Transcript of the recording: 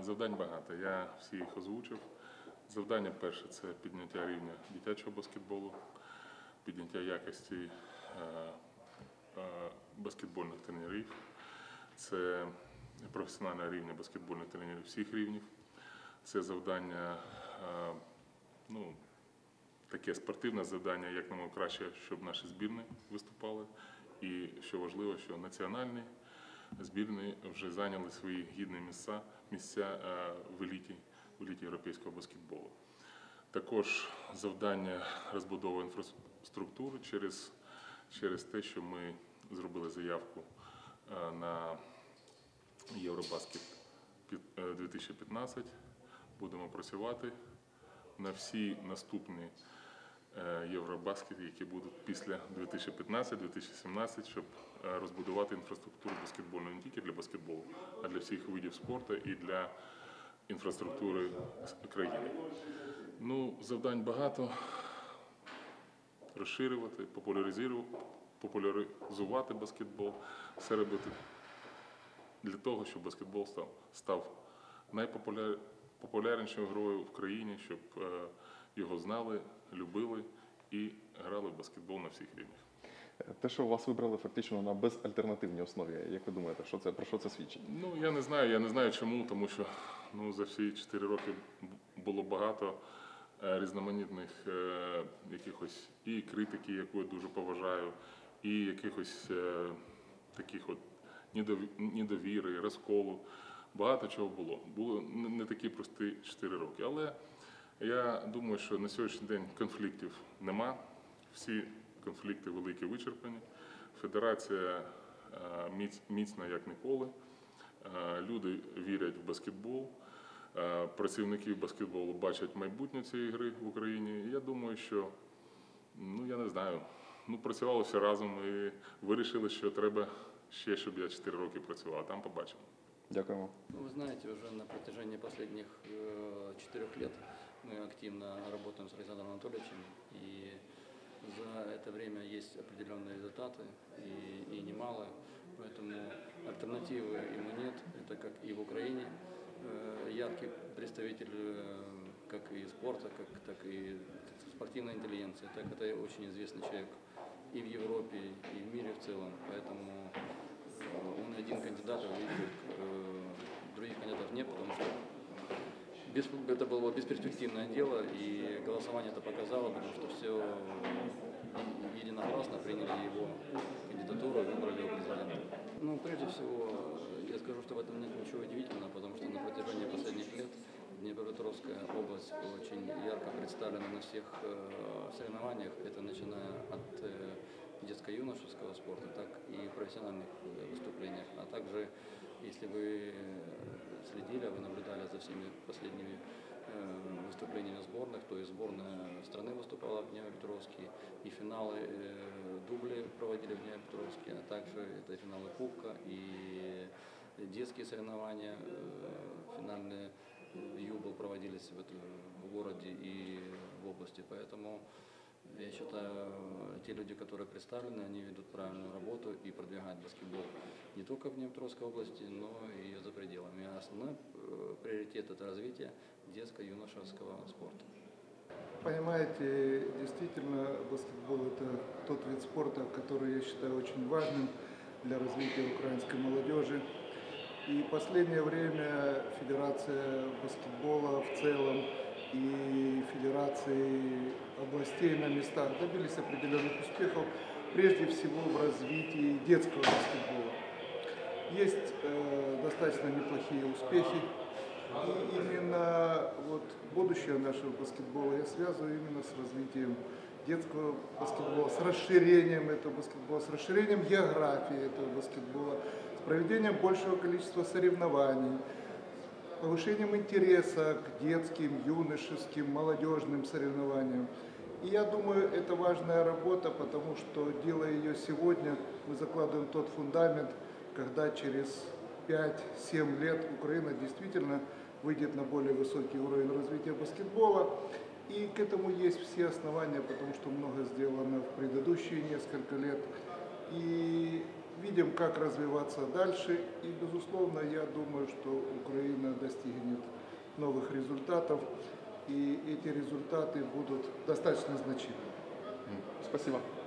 Завдань багато, я всі їх озвучив. Завдання перше – це підняття рівня дитячого баскетболу, підняття якості баскетбольних тренерів. Це професіонального рівня баскетбольних тренерів всіх рівнів. Це завдання, таке спортивне завдання, як нам краще, щоб наші збірні виступали. І, що важливо, що національні збірні вже зайняли свої гідні місця в еліті європейського баскетболу. Також завдання розбудови інфраструктури через те, що ми зробили заявку на Євробаскет 2015. Будемо працювати на всі наступні Євробаскети, які будуть після 2015-2017, щоб розбудувати інфраструктуру баскетбольну не тільки для баскетболу, а для всіх видів спорту і для інфраструктури країни. Завдань багато. Розширювати, популяризувати баскетбол, все робити для того, щоб баскетбол став найпопулярнішою грою в країні, щоб його знали, любили і грали в баскетбол на всіх рівнях. Те, що вас вибрали фактично на безальтернативній основі, як ви думаєте, про що це свідчить? Я не знаю чому, тому що за всі 4 роки було багато різноманітних якихось і критики, яку я дуже поважаю, і якихось таких недовіри, розколу. Багато чого було. Було не такі прості 4 роки. Але я думаю, що на сьогоднішній день конфліктів нема. Всі конфлікти великі вичерпані. Федерація міцна як ніколи. Люди вірять в баскетбол. Працівники баскетболу бачать майбутнє цієї гри в Україні. Я думаю, що, я не знаю, працювали всі разом і вирішили, що треба ще, щоб я 4 роки працював, а там побачимо. Дякуємо. Вы знаете, уже на протяжении последних 4 лет мы активно работаем с Александром Анатольевичем, и за это время есть определенные результаты, и немало, поэтому альтернативы ему нет, это как и в Украине. Яркий представитель как и спорта, так и спортивной интеллигенции, так это очень известный человек и в Европе, и в мире в целом, поэтому он один кандидат, других кандидатов нет, потому что это было бесперспективное дело, и голосование это показало, потому что все единогласно приняли его кандидатуру и выбрали его президента. Прежде всего, я скажу, что в этом нет ничего удивительного, потому что на протяжении последних лет Днепропетровская область очень ярко представлена на всех соревнованиях, это начиная от детско-юношеского спорта, так и профессиональных выступлениях. А также, если вы следили, вы наблюдали за всеми последними выступлениями сборных, то и сборная страны выступала в Днепропетровске, и финалы дубли проводили в Днепропетровске, а также это финалы Кубка и детские соревнования, финальные юбл проводились в городе и в области, поэтому я считаю, те люди, которые представлены, они ведут правильную работу и продвигают баскетбол не только в Днепропетровской области, но и за пределами. А основной приоритет – это развитие детско-юношеского спорта. Понимаете, действительно, баскетбол – это тот вид спорта, который я считаю очень важным для развития украинской молодежи. И в последнее время Федерация баскетбола в целом и федерации областей на местах добились определенных успехов, прежде всего в развитии детского баскетбола. Есть достаточно неплохие успехи, и именно будущее нашего баскетбола я связываю именно с развитием детского баскетбола, с расширением этого баскетбола, с расширением географии этого баскетбола, с проведением большего количества соревнований, повышением интереса к детским, юношеским, молодежным соревнованиям. И я думаю, это важная работа, потому что, делая ее сегодня, мы закладываем тот фундамент, когда через 5-7 лет Украина действительно выйдет на более высокий уровень развития баскетбола. И к этому есть все основания, потому что много сделано в предыдущие несколько лет. И видим, как развиваться дальше. И, безусловно, я думаю, что Украина достигнет новых результатов, и эти результаты будут достаточно значительны. Спасибо.